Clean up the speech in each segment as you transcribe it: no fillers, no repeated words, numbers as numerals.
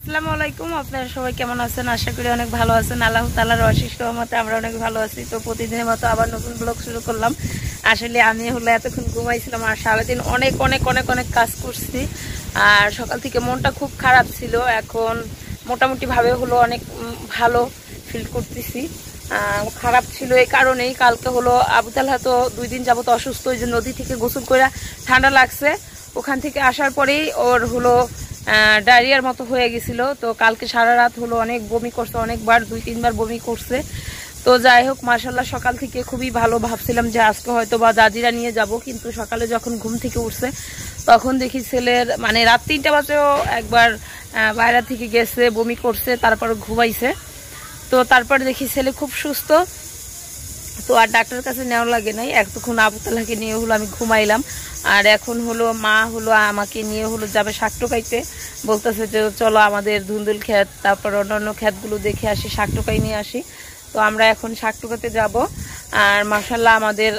আসসালামু আলাইকুম। আপনারা সবাই কেমন আছেন? আশা করি অনেক ভালো আছেন। আল্লাহ তাআলার অশেষ রহমতে আমরা অনেক ভালো আছি। তো প্রতিদিনের মতো আবার নতুন ব্লগ শুরু করলাম। আসলে আমি হলো এতক্ষণ ঘুমাইছিলাম আর সারাদিন অনেক অনেক অনেক অনেক কাজ করছি। আর সকাল থেকে মনটা খুব খারাপ ছিল, এখন মোটামুটি ভাবে হলো অনেক ভালো ফিল করতেছি। খারাপ ছিল এই কারণেই, কালকে হলো আবু তালহা তো 2 দিন যাবত অসুস্থ, ওই যে নদী থেকে গোসল করে ঠান্ডা লাগছে, ওখান থেকে আসার পরেই ওর হলো ডায়রিয়ার মতো হয়ে গেছিল। তো কালকে সারা রাত হলো অনেক বমি করছে, অনেকবার 2-3 বার বমি করছে। তো যাই হোক মাশাআল্লাহ সকাল থেকে খুবই ভালো, ভাবছিলাম যে আজকে হয়তো বা জাজিরা নিয়ে যাব, কিন্তু সকালে যখন ঘুম থেকে উঠছে তখন দেখি ছেলের মানে রাত 3টা বাজেও একবার বাইরে থেকে গেছে, বমি করছে, তারপর ঘুমাইছে। তো তারপর দেখি ছেলে খুব সুস্থ, তো আর ডাক্তারের কাছে নেওয়া লাগে নাই। এতক্ষণ আবু তালহাকে নিয়ে হলো আমি ঘুমাইলাম। আর এখন হলো মা হলো আমাকে নিয়ে হলো যাবে শাক টোকাইতে, বলতেছে যে চলো আমাদের ধুন্দুল ক্ষেত তারপর অন্যান্য ক্ষেতগুলো দেখে আসি, শাক টোকাই নিয়ে আসি। তো আমরা এখন শাক টোকাতে যাব। আর মাশাআল্লাহ আমাদের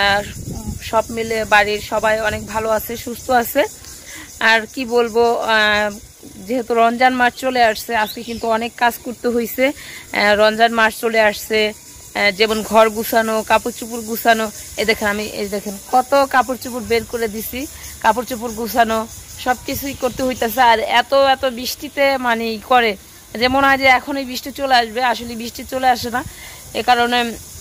সব মিলে বাড়ির সবাই অনেক ভালো আছে, সুস্থ আছে। আর কি বলবো, যেহেতু রমজান মাস চলে আসছে, আজকে কিন্তু অনেক কাজ করতে হয়েছে। রমজান মাস চলে আসছে, যেমন ঘর গুছানো, কাপড় চোপড় গুছানো। এই দেখেন কত কাপড় চোপড় বের করে দিছি, কাপড় চোপড় গুছানো সবকিছুই করতে হইতেছে। আর এত এত বৃষ্টিতে মানে করে যে মনে হয় যে এখনই বৃষ্টি চলে আসবে, আসলে বৃষ্টি চলে আসে না। এ কারণে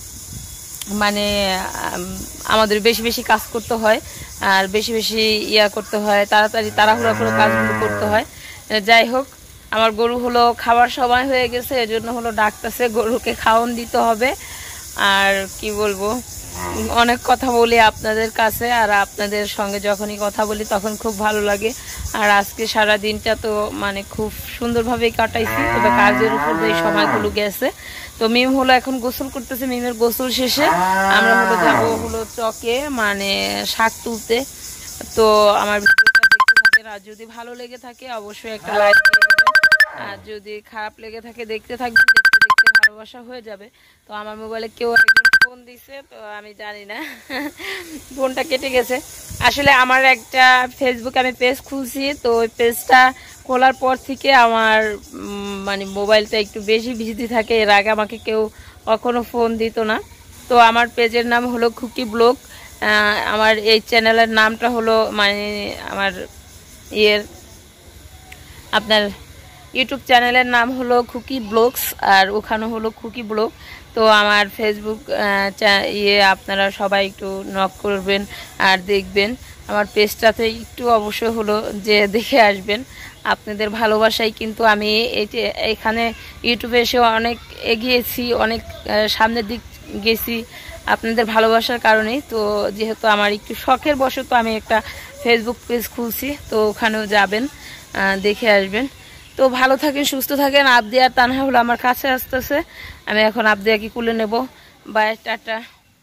মানে আমাদের বেশি বেশি কাজ করতে হয় আর বেশি বেশি করতে হয়, তাড়াতাড়ি তাড়াহুড়া করে কাজগুলো করতে হয়। যাই হোক, আমার গরু হলো খাবার সময় হয়ে গেছে, এজন্য হলো ডাকতেছে, গরুকে খাওয়ান দিতে হবে। আর কি বলবো, অনেক কথা বলি আপনাদের কাছে, আর আপনাদের সঙ্গে যখনই কথা বলি তখন খুব ভালো লাগে। আর আজকে সারা দিনটা তো মানে খুব সুন্দরভাবেই কাটাইছি, তবে কাজের উপর এই সময়গুলো গেছে। তো মিম হলো এখন গোসল করতেছে, মিমের গোসল শেষে আমরা হলো যাবো হলো চকে মানে শাক তুলতে। তো আমার ভিডিওটা দেখতে থাকেন, আর যদি ভালো লেগে থাকে অবশ্যই একটা লাইক দিয়ে দেবেন, আর যদি খারাপ লেগে থাকে দেখতে থাকবেন, দেখতে দেখতে ভালোবাসা হয়ে যাবে। তো আমার মোবাইলে কেউ একজন ফোন দিছে, তো আমি জানি না ফোনটা কেটে গেছে। আসলে আমার একটা ফেসবুকে আমি পেজ খুলছি, তো ওই পেজটা খোলার পর থেকে আমার মানে মোবাইলটা একটু বেশি বিজি থাকে। এর আগে আমাকে কেউ কখনো ফোন দিত না। তো আমার পেজের নাম হলো খুকি ব্লগ। আমার এই চ্যানেলের নামটা হলো মানে আমার আপনার ইউটিউব চ্যানেলের নাম হলো খুকি ব্লগস, আর ওখানে হলো খুকি ব্লগ। তো আমার ফেসবুক আপনারা সবাই একটু নক করবেন আর দেখবেন। আমার পেজটাতে একটু অবশ্যই হলো যে দেখে আসবেন। আপনাদের ভালোবাসাই কিন্তু আমি এখানে ইউটিউবে এসে অনেক এগিয়েছি, অনেক সামনের দিক গেছি আপনাদের ভালোবাসার কারণেই। তো যেহেতু আমার একটু শখের বশত আমি একটা ফেসবুক পেজ খুলছি, তো ওখানেও যাবেন, দেখে আসবেন। তো ভালো থাকেন, সুস্থ থাকেন। আবদি আর তানহা হলো আমার কাছে আসতেছে, আমি এখন আবদিয়াকে কুলে নেব। Bye, tata.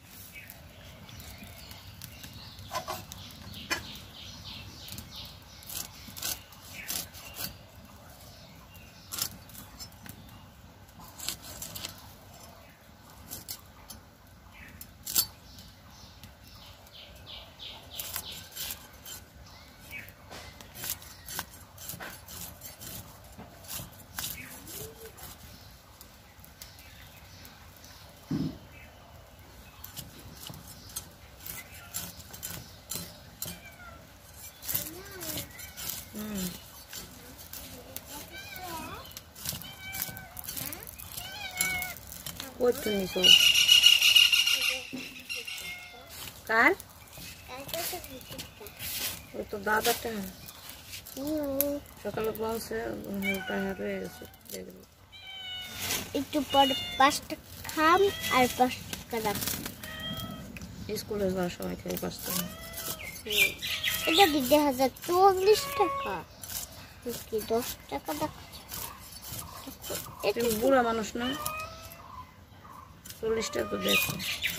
কই তো নিছো কার ওই তো দাদাটা সকালে বলছে হয়ে গেছে, একটু পর 5 টাকা খাম আর 5 টাকা রাখছি স্কুলে যাওয়ার সময় খেয়ে 5 টাকা। এটা দিতে 40 টাকা কি 10 টাকা রাখছি। এটা বুড়া মানুষ না, 40 টাকা তো দেখো।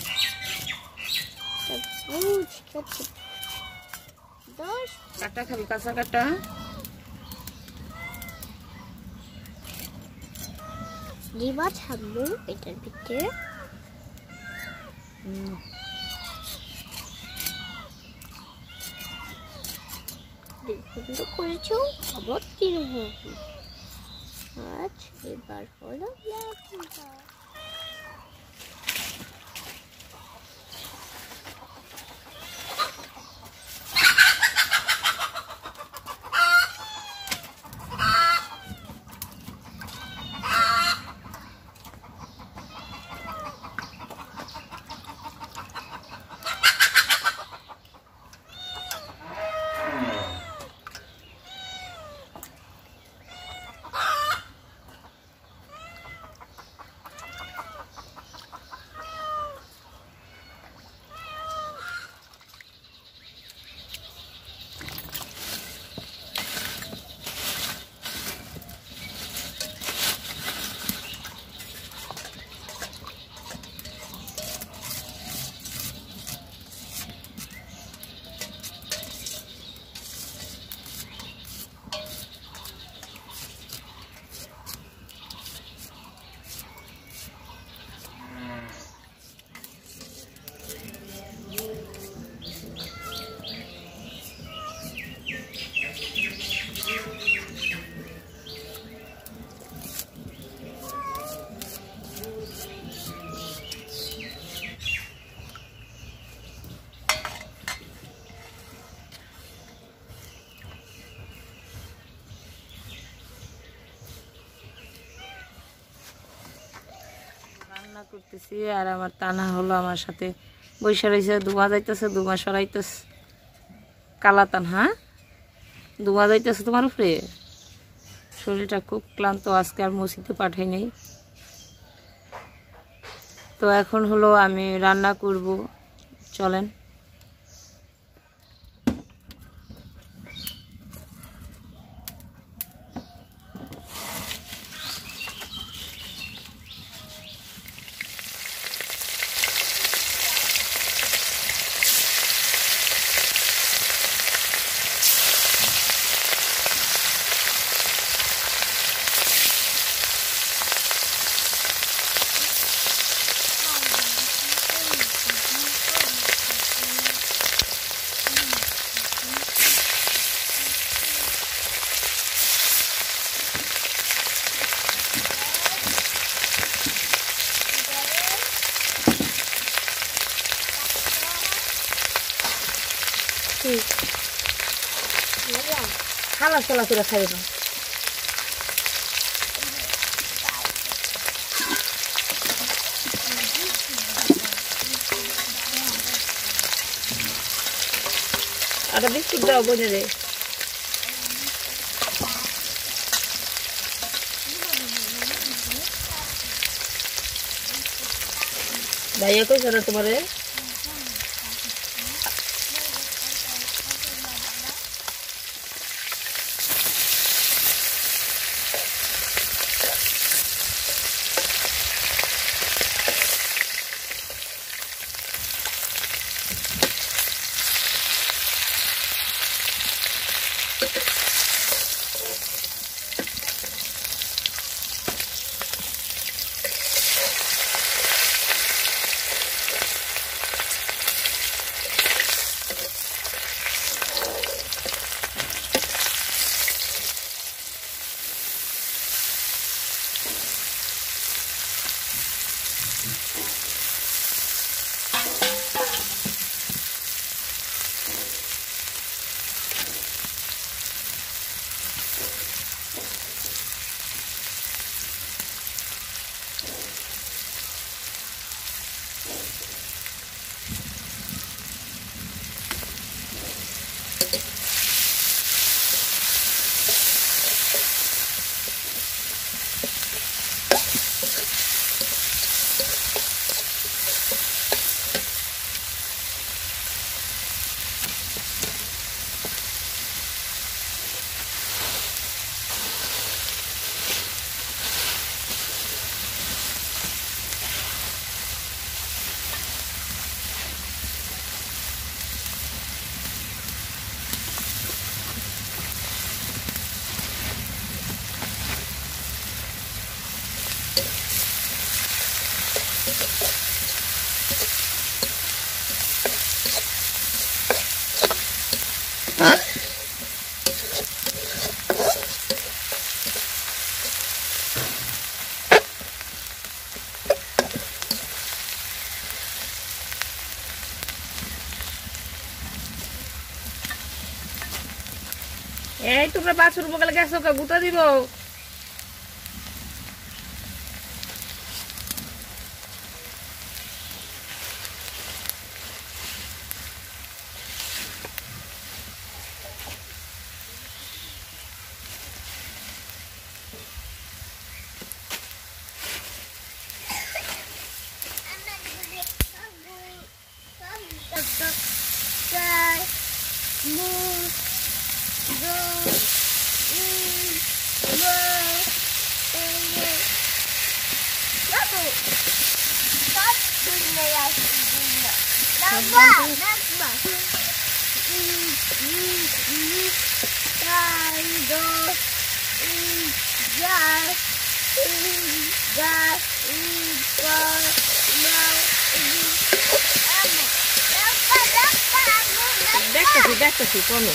কাটা খাবি, কাঁচা কাটা দিবা ছাড়বো এটার ভিতরে। পছন্দ করেছো আবার কিরকম কাজ, এবার হলো ব্লেন্ডিং করা। রান্না করতেছি আর আমার তানা হলো আমার সাথে বৈশা রয়েছে, ধোঁয়া যাইতেছে, ধোঁয়া সরাইতেছে। কালা তানহা ধোঁয়া যাইতেছে তোমার উপরে। শরীরটা খুব ক্লান্ত, আজকে আর মসজিদে পাঠাই নেই। তো এখন হলো আমি রান্না করব, চলেন। খালা চলা করে খাই না। আর বিস্কুট দাও বোঝে রে। ভাইয়া কই সারা তোমারে? এই তোমরা বাছুর বগলে গেছো কা গুতা দিব দেখতেছি কোনো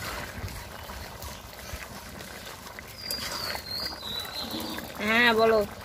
হ্যাঁ বলো